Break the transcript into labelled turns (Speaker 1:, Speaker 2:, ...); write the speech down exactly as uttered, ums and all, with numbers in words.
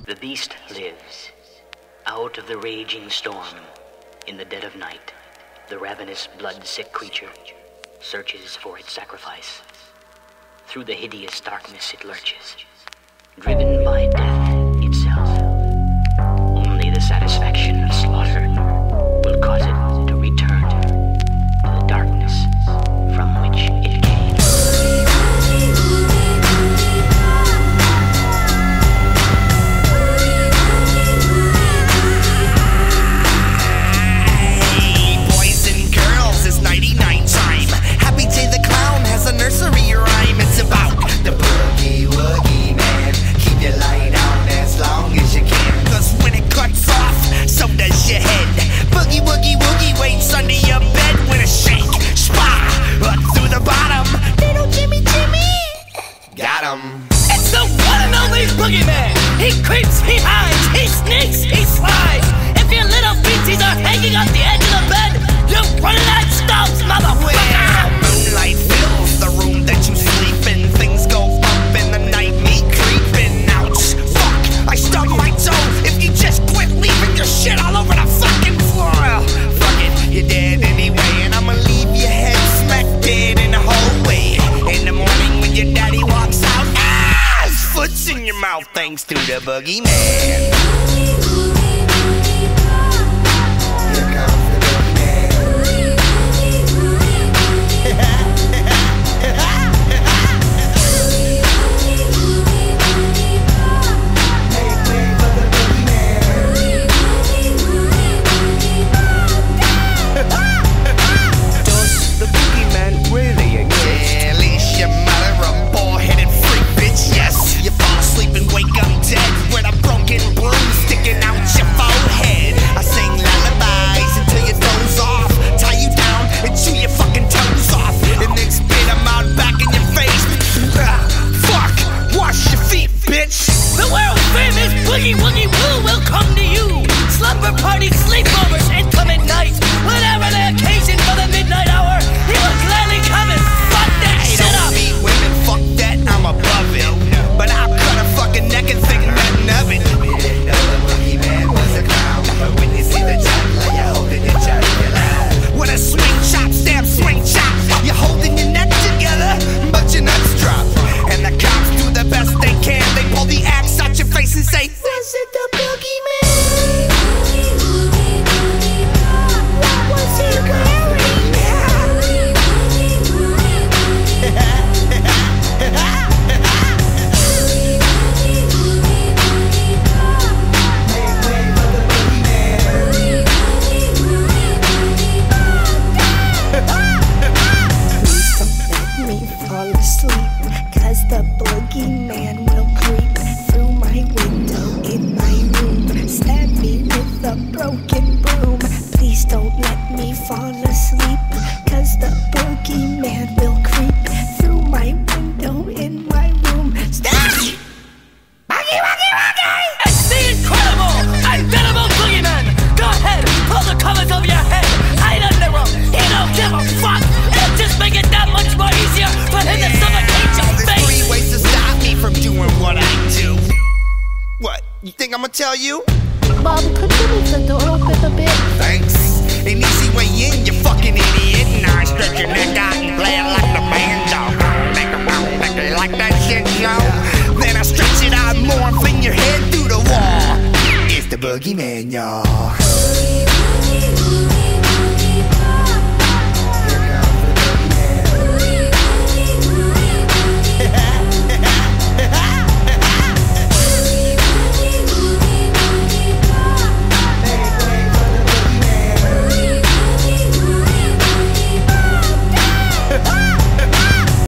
Speaker 1: The beast lives. Out of the raging storm, in the dead of night, the ravenous, blood-sick creature searches for its sacrifice. Through the hideous darkness it lurches, driven by death itself. Only the satisfaction of slaughter will cause it to return to the darkness from which it came.
Speaker 2: ninety-nine time. Happy J the Clown has a nursery rhyme. It's about the boogie woogie man. Keep your light on as long as you can, cause when it cuts off, so does your head. Boogie woogie woogie waits under your bed with a shake, spah, up through the bottom. Little Jimmy Jimmy, got him.
Speaker 3: It's the one and only boogeyman. He creeps, he hides, he sneaks, he slides. If your little feetsies are hanging off the edge of the bed, you're running out of stumps, motherfucker!
Speaker 2: Well, moonlight fills the room that you sleep in. Things go up in the night, me creeping. Ouch, fuck, I stubbed my toe. If you just quit leaving your shit all over the fucking floor. Well, fuck it, you're dead anyway, and I'ma leave your head smack dead in the hallway. In the morning when your daddy walks out, ah, his foot's in your mouth thanks to the boogeyman.
Speaker 3: Boogie Woogie Woo will come to you. Slumber parties, sleepovers, incoming nights. Whatever the occasion for the midnight hour, he will gladly come and fuck that
Speaker 2: I
Speaker 3: shit
Speaker 2: don't
Speaker 3: up.
Speaker 2: beat women, fuck that, I'm above it. But I'll cut a fucking neck and think nothing of it. You didn't know the boogeyman was a clown, but when you see the juggler, you're holding your jugular. With a swing chop, stamp, swing chop, you're holding your neck together, but your nuts drop. And the cops do the best they can. They pull the axe out your face and say, was it the boogeyman? What was he wearing?
Speaker 4: Please don't let me fall asleep, cause the boogeyman will creep through my window in my room, stab me with a broken broom. Please don't let me fall asleep, cause the boogeyman will creep through my window in my room. Stab me! Boogie, boogie, boogie!
Speaker 3: It's the incredible, unbeatable boogeyman. Go ahead, pull the covers over your head. Hide under him, he don't give a fuck. It'll just make it that much more easier for him to suffocate your
Speaker 2: There's
Speaker 3: face.
Speaker 2: three ways to stop me from doing what I do. What, you think I'ma tell you?
Speaker 4: Bob, could you leave the door open a bit?
Speaker 2: Thanks. An easy way in, you fucking idiot. Now stretch your neck out and play it like the banjo. Like that shit, yo. Then I stretch it out more and fling your head through the wall. It's the boogeyman, y'all.